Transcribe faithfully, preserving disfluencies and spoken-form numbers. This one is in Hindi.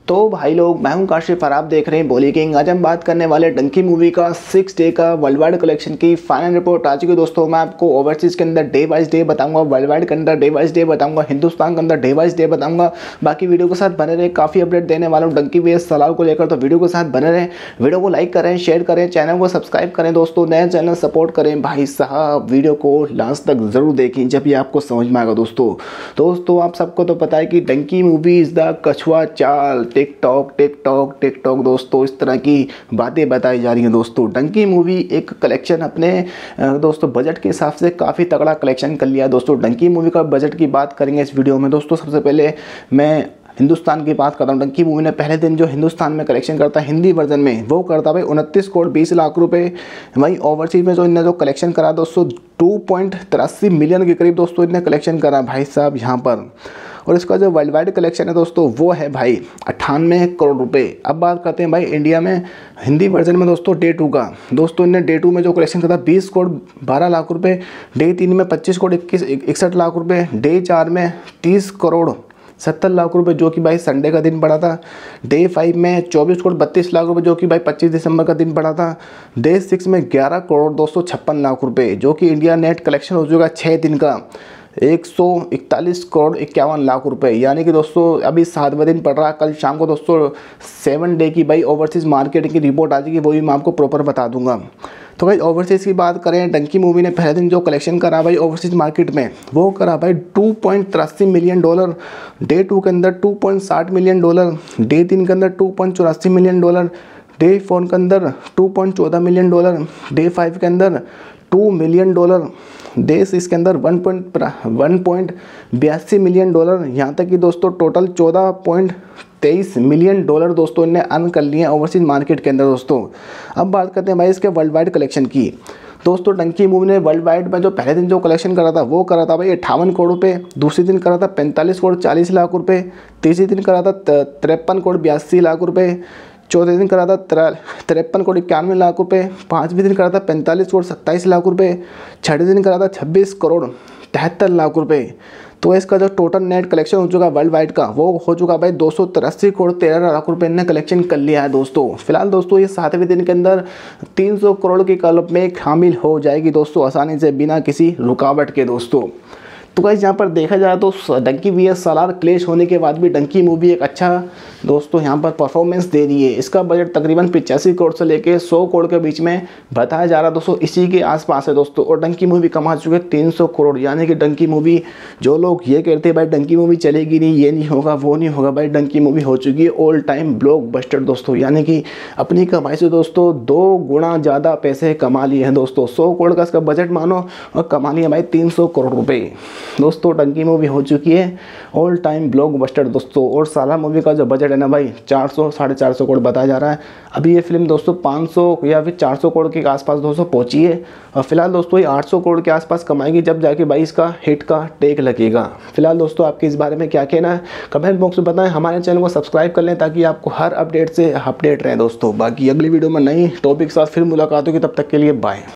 तो भाई लोग, मैं हूं काशिफ और आप देख रहे हैं बॉली किंग। आज हम बात करने वाले डंकी मूवी का सिक्स डे का वर्ल्ड वाइड कलेक्शन की फाइनल रिपोर्ट आ चुकी है दोस्तों। मैं आपको ओवरसीज के अंदर डे वाइज डे बताऊंगा, वर्ल्ड वाइड के अंदर डे वाइज डे बताऊंगा, हिंदुस्तान के अंदर डे वाइज डे बताऊंगा। बाकी वीडियो के साथ बने रहे, काफ़ी अपडेट देने वाला हूँ डंकी वीएस सलार को लेकर, तो वीडियो के साथ बने रहे। वीडियो को लाइक करें, शेयर करें, चैनल को सब्सक्राइब करें दोस्तों, नए चैनल सपोर्ट करें भाई साहब। वीडियो को लास्ट तक ज़रूर देखें, जब ये आपको समझ में आएगा दोस्तों। दोस्तों आप सबको तो पता है कि डंकी मूवी इज़ द कछुआ चाल, टिकटॉक टिकटॉक टिकटॉक दोस्तों, इस तरह की बातें बताई जा रही हैं दोस्तों। डंकी मूवी एक कलेक्शन अपने दोस्तों बजट के हिसाब से काफ़ी तगड़ा कलेक्शन कर लिया दोस्तों। डंकी मूवी का बजट की बात करेंगे इस वीडियो में दोस्तों। सबसे पहले मैं हिंदुस्तान की बात करता हूँ। डंकी मूवी ने पहले दिन जो हिंदुस्तान में कलेक्शन करता है हिंदी वर्जन में, वो करता भाई उनतीस करोड़ बीस लाख रुपए। वहीं ओवरसीज में जो इन्हें जो कलेक्शन करा दोस्तों टू पॉइंट तिरासी मिलियन के करीब दोस्तों इन्हें कलेक्शन करा भाई साहब यहाँ पर। और इसका जो वर्ल्ड वाइड कलेक्शन है दोस्तों वो है भाई अट्ठानवे करोड़ रुपए। अब बात करते हैं भाई इंडिया में हिंदी वर्जन में दोस्तों डे टू का। दोस्तों इन्हें डे टू में जो कलेक्शन करा बीस करोड़ बारह लाख रुपए, डे तीन में पच्चीस करोड़ इक्कीस इकसठ लाख रुपए, डे चार में तीस करोड़ सत्तर लाख रुपए जो कि भाई संडे का दिन पड़ा था, डे फाइव में चौबीस करोड़ बत्तीस लाख रुपए जो कि भाई पच्चीस दिसंबर का दिन पड़ा था, डे सिक्स में ग्यारह करोड़ दो सौ छप्पन लाख रुपए जो कि इंडिया नेट कलेक्शन हो चुका छः दिन का एक सौ इकतालीस करोड़ इक्यावन लाख रुपए। यानी कि दोस्तों अभी सातवें दिन पड़ रहा है। कल शाम को दोस्तों सेवन डे की भाई ओवरसीज़ मार्केटिंग की रिपोर्ट आ जाएगी, वो भी मैं आपको प्रॉपर बता दूंगा। तो भाई ओवरसीज़ की बात करें, डंकी मूवी ने पहले दिन जो कलेक्शन करा भाई ओवरसीज़ मार्केट में वो करा भाई टू पॉइंट तिरासी मिलियन डॉलर, डे टू के अंदर टू पॉइंट साठ मिलियन डॉलर, डे तीन के अंदर टू पॉइंट चौरासी मिलियन डॉलर, डे फोर के अंदर टू पॉइंट चौदह मिलियन डॉलर, डे फाइव के अंदर two million dollar, day six के अंदर वन पॉइंट वन पॉइंट बयासी मिलियन डॉलर। यहाँ तक कि दोस्तों टोटल चौदह पॉइंट तेईस मिलियन डॉलर दोस्तों इन्हें अर्न कर लिए ओवरसीज मार्केट के अंदर दोस्तों। अब बात करते हैं भाई इसके वर्ल्ड वाइड कलेक्शन की। दोस्तों डंकी मूवी ने वर्ल्ड वाइड में जो पहले दिन जो कलेक्शन करा था वो करा था भाई अट्ठावन करोड़ रुपये, दूसरे दिन करा था पैंतालीस करोड़ चालीस लाख रुपये, तीसरे दिन करा था तिरपन करोड़ बयासी लाख रुपये, चौथे दिन करा था तिरपन करोड़ इक्यानवे लाख रुपए, पाँचवें दिन करा था पैंतालीस करोड़ सत्ताईस लाख रुपए, छठे दिन करा था छब्बीस करोड़ तिहत्तर लाख रुपए। तो इसका जो टोटल नेट कलेक्शन हो चुका वर्ल्ड वाइड का वो हो चुका भाई दो सौ तिरासी करोड़ तेरह लाख रुपए ने कलेक्शन कर लिया है दोस्तों। फिलहाल दोस्तों ये सातवें दिन के अंदर तीन सौ करोड़ की क्लब में शामिल हो जाएगी दोस्तों आसानी से, बिना किसी रुकावट के दोस्तों। तो गाइस यहाँ पर देखा जाए तो डंकी वीएस सलार क्लैश होने के बाद भी डंकी मूवी एक अच्छा दोस्तों यहाँ पर परफॉर्मेंस दे रही है। इसका बजट तकरीबन पिचासी करोड़ से लेके सौ करोड़ के बीच में बताया जा रहा दोस्तों, इसी के आसपास है दोस्तों। और डंकी मूवी कमा चुके तीन सौ करोड़। यानी कि डंकी मूवी, जो लोग ये कहते हैं भाई डंकी मूवी चलेगी नहीं, ये नहीं होगा वो नहीं होगा, भाई डंकी मूवी हो चुकी है ऑल टाइम ब्लॉकबस्टर दोस्तों। यानी कि अपनी कमाई से दोस्तों दो गुना ज़्यादा पैसे कमा लिए हैं दोस्तों। सौ करोड़ का इसका बजट मानो और कमा लिया भाई तीन सौ करोड़ रुपये दोस्तों। डंकी मूवी हो चुकी है ऑल टाइम ब्लॉकबस्टर दोस्तों। और सालार मूवी का जो बजट है ना भाई चार सौ साढ़े चार सौ करोड़ बताया जा रहा है। अभी ये फिल्म दोस्तों पाँच सौ या फिर चार सौ करोड़ के आसपास दोस्तों पहुंची है। और फिलहाल दोस्तों ये आठ सौ करोड़ के आसपास कमाएगी जब जाके भाई इसका हिट का टेक लगेगा। फिलहाल दोस्तों आपके इस बारे में क्या कहना है कमेंट बॉक्स में बताएं। हमारे चैनल को सब्सक्राइब कर लें ताकि आपको हर अपडेट से अपडेट रहे दोस्तों। बाकी अगली वीडियो में नई टॉपिक के साथ फिर मुलाकात होगी, तब तक के लिए बाय।